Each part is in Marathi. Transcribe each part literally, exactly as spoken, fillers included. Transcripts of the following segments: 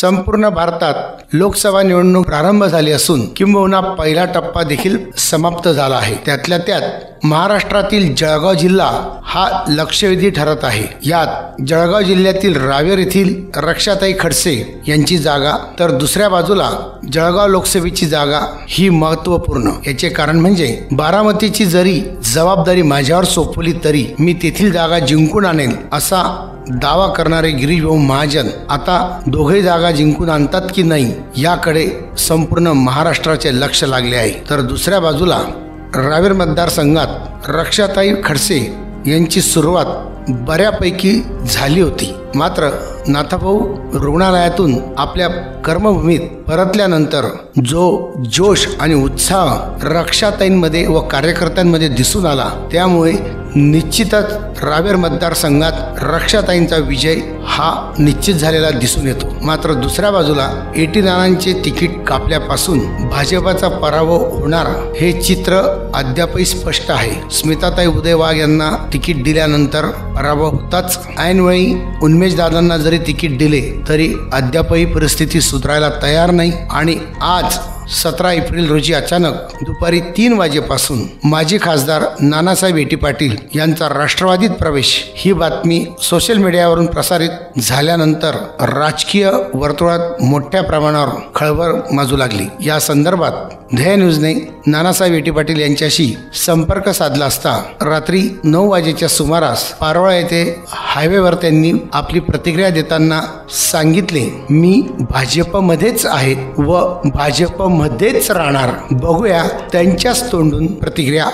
संपूर्ण भारतात लोकसभा निवडणूक प्रारंभ झाली असून किंबहुना पहिला टप्पा देखील समाप्त झाला आहे। त्यातल्या त्यात महाराष्ट्रातील जळगाव जिल्हा हा लक्षवेधी ठरत आहे। यात जळगाव जिल्ह्यातील रावेर येथील रक्षाताई खडसे यांची जागा तर दुसऱ्या बाजूला जळगाव लोकसभेची जागा ही महत्त्वपूर्ण। याचे कारण म्हणजे बारामतीची जरी जबाबदारी माझ्यावर सोपवली तरी मी तेथील जागा जिंकून आणेल असा दावा करणारे गिरीश भाऊ महाजन आता दोघे जागा जिंकून आणतात की नाही याकडे संपूर्ण महाराष्ट्राचे लक्ष लागले आहे। तर दुसऱ्या बाजूला रावेर मतदारसंघात रक्षाताई खडसे यांची सुरुवात बऱ्यापैकी झाली होती, मात्र नाथाभाऊ रुग्णालयातून आपल्या कर्मभूमीत परतल्यानंतर जो जोश आणि उत्साह रक्षाताईंमध्ये व कार्यकर्त्यांमध्ये दिसून आला त्यामुळे निश्चितच रावेर मतदारसंघात रक्षाताईंचा विजय हा निश्चित झालेला दिसून येतो। मात्र दुसऱ्या बाजूला एटी नानांचे तिकीट कापल्यापासून भाजपाचा पराभव होणार हे चित्र अद्यापही स्पष्ट आहे। स्मिताताई उदय वाघ यांना तिकीट दिल्यानंतर पराभव होताच, ऐनवेळी उन्मेष दादांना जरी तिकीट दिले तरी अद्यापही परिस्थिती सुधारायला तयार नाही आणि आज सतरा एप्रिल रोजी अचानक दुपारी तीन वाजेपासून माजी खासदार नानासाहेब एटी पाटील यांचा राष्ट्रवादीत प्रवेश ही बातमी सोशल मीडियावरून प्रसारित झाल्यानंतर राजकीय वर्तुळात मोठ्या प्रमाणावर खळबळ माजू लागली। या संदर्भात ध्येय न्यूजने नानासाहेब एटी पाटील यांच्याशी संपर्क साधला असता रात्री नऊ वाजेच्या सुमारास पारोळा येथे हायवेवर त्यांनी आपली प्रतिक्रिया देताना सांगितले, मी भाजपमध्येच आहे व भाजप मध्येच राहणार। बघूया त्यांच्याच तोंडून प्रतिक्रिया।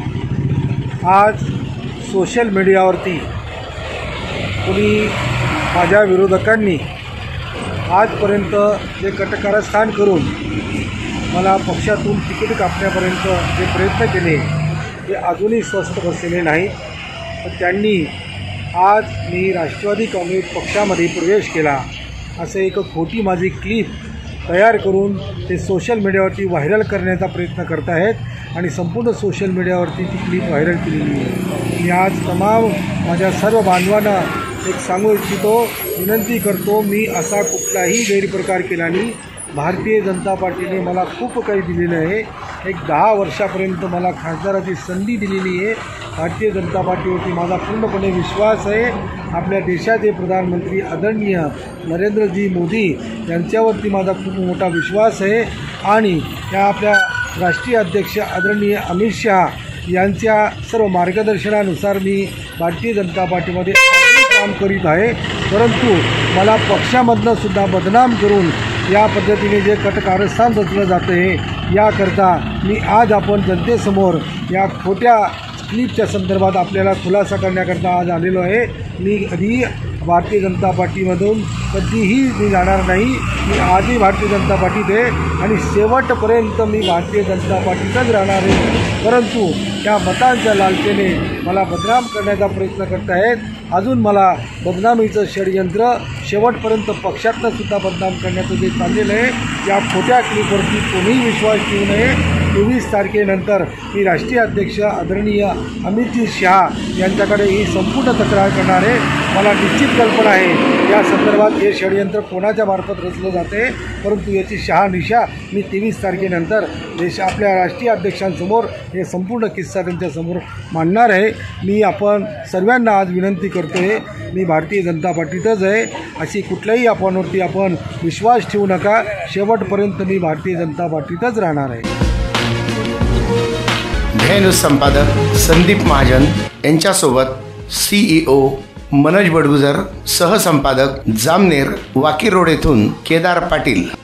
आज सोशल मीडियावरती कोणी माझ्या विरोधकांनी आजपर्यंत जे कटकारस्थान करून मला पक्षातून तिकीट कापण्यापर्यंत जे प्रयत्न केले ते अजूनही स्वस्थ बसलेले नाही। तर त्यांनी आज मी राष्ट्रवादी काँग्रेस पक्षामध्ये प्रवेश केला असं एक खोटी माझी क्लिप तयार करून ते सोशल मीडियावरती व्हायरल करण्याचा प्रयत्न करत आहेत आणि संपूर्ण सोशल मीडियावरती ती क्लिप व्हायरल केलेली आहे। मी आज तमाम माझ्या सर्व बांधवांना एक सांगू इच्छितो, विनंती करतो, मी असा कुठलाही गैरप्रकार केला नाही। भारतीय जनता पार्टीने मला खूप काही दिलेलं आहे। एक दहा वर्षापर्यंत मला खासदाराची संधी दिलेली आहे। भारतीय जनता पार्टीवरती माझा पूर्णपणे विश्वास आहे। आपल्या देशाचे प्रधानमंत्री आदरणीय नरेंद्रजी मोदी यांच्यावरती माझा खूप मोठा विश्वास आहे आणि त्या आपल्या राष्ट्रीय अध्यक्ष आदरणीय अमित शहा यांच्या सर्व मार्गदर्शनानुसार मी भारतीय जनता पार्टीमध्ये काम करीत आहे। परंतु मला पक्षामधनं सुद्धा बदनाम करून या पद्धतीने जे कटकारस्थान रचलं जातं आहे याकरता मी आज आपण जनतेसमोर या खोट्या क्लिपच्या संदर्भात आपल्याला खुलासा करण्याकरता आज आलेलो आहे। मी कधी भारतीय जनता पार्टीमधून कधीही मी जाणार नाही। मी आजही भारतीय जनता पार्टीत आहे आणि शेवटपर्यंत मी भारतीय जनता पार्टीतच राहणार आहे। परंतु त्या मतांच्या लालसेने मला बदनाम करण्याचा प्रयत्न करत आहेत। अजून मला बदनामीचं षडयंत्र शेवटपर्यंत पक्षातनं सुद्धा बदनाम करण्याचं जे चाललेलं आहे या खोट्या क्लिपवरती कोणीही विश्वास ठेवू नये। तेवीस तारखेनंतर मी राष्ट्रीय अध्यक्ष आदरणीय अमितजी शहा यांच्याकडे ही संपूर्ण तक्रार करणार आहे। मला निश्चित कल्पना आहे या संदर्भात हे षडयंत्र कोणाच्या मार्फत रचलं जाते, परंतु याची शहानिशा मी तेवीस तारखेनंतर देश आपल्या राष्ट्रीय अध्यक्षांसमोर हे संपूर्ण किस्सा त्यांच्यासमोर मांडणार आहे। मी आपण सर्वांना आज विनंती करतो आहे, मी भारतीय जनता पार्टीतच आहे। अशी कुठल्याही अफवांवरती आपण विश्वास ठेवू नका। शेवटपर्यंत मी भारतीय जनता पार्टीतच राहणार आहे। ध्येय न्यूज संपादक संदीप महाजन यांच्यासोबत सीईओ मनोज बडगुजर, सहसंपादक जामनेर वाकी रोड येथून केदार पाटील।